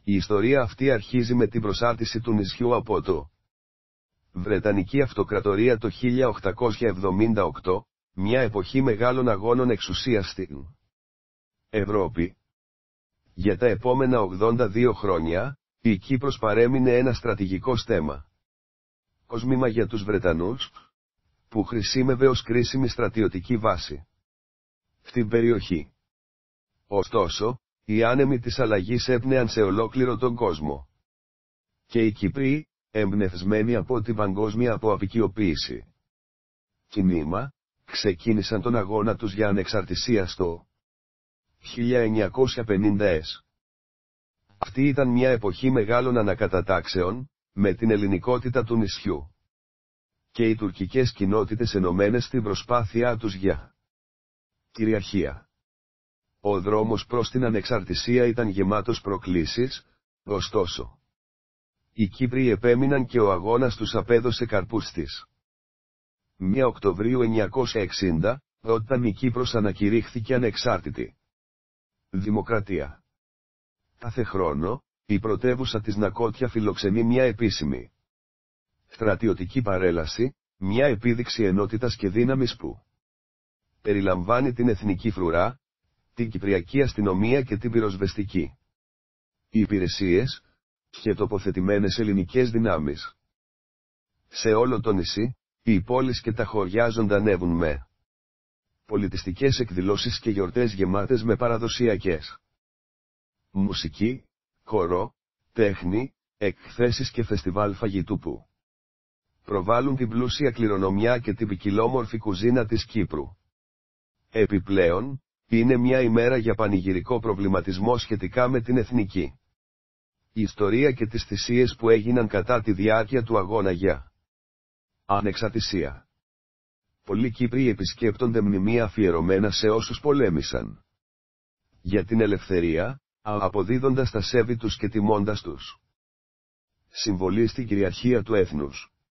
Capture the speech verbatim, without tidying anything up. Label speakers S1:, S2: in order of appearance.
S1: Η ιστορία αυτή αρχίζει με την προσάρτηση του νησιού από το Βρετανική Αυτοκρατορία το χίλια οκτακόσια εβδομήντα οκτώ, μια εποχή μεγάλων αγώνων εξουσίας στην Ευρώπη. Για τα επόμενα ογδόντα δύο χρόνια, η Κύπρος παρέμεινε ένα στρατηγικό στέμα. Κοσμήμα για τους Βρετανούς, που χρησιμεύε ως κρίσιμη στρατιωτική βάση στην περιοχή. Ωστόσο, οι άνεμοι της αλλαγής έπνεαν σε ολόκληρο τον κόσμο. Και οι Κύπροι, εμπνευσμένοι από την παγκόσμια αποαπικιοποίηση κινήμα, ξεκίνησαν τον αγώνα τους για ανεξαρτησία στο χίλια εννιακόσια πενήντα. Αυτή ήταν μια εποχή μεγάλων ανακατατάξεων, με την ελληνικότητα του νησιού και οι τουρκικές κοινότητες ενωμένες στην προσπάθειά τους για κυριαρχία. Ο δρόμος προς την ανεξαρτησία ήταν γεμάτος προκλήσεις, ωστόσο οι Κύπροι επέμειναν και ο αγώνας τους απέδωσε καρπούς της πρώτη Οκτωβρίου εννιακόσια εξήντα, όταν η Κύπρος ανακηρύχθηκε ανεξάρτητη δημοκρατία. Κάθε χρόνο, η πρωτεύουσα της Νακώτια φιλοξενεί μια επίσημη στρατιωτική παρέλαση, μια επίδειξη ενότητας και δύναμης που περιλαμβάνει την εθνική φρουρά, την κυπριακή αστυνομία και την πυροσβεστική υπηρεσίες, και τοποθετημένες ελληνικές δυνάμεις. Σε όλο το νησί, οι πόλεις και τα χωριά ζωντανεύουν με πολιτιστικές εκδηλώσεις και γιορτές γεμάτες με παραδοσιακές μουσική, χορό, τέχνη, εκθέσεις και φεστιβάλ φαγητού που προβάλλουν την πλούσια κληρονομιά και την ποικιλόμορφη κουζίνα της Κύπρου. Επιπλέον, είναι μια ημέρα για πανηγυρικό προβληματισμό σχετικά με την εθνική ιστορία και τις θυσίες που έγιναν κατά τη διάρκεια του αγώνα για ανεξαρτησία. Πολλοί Κύπροι επισκέπτονται μνημεία αφιερωμένα σε όσους πολέμησαν για την ελευθερία, αποδίδοντας τα σέβη τους και τιμώντας τους συμβολή στην κυριαρχία του έθνους.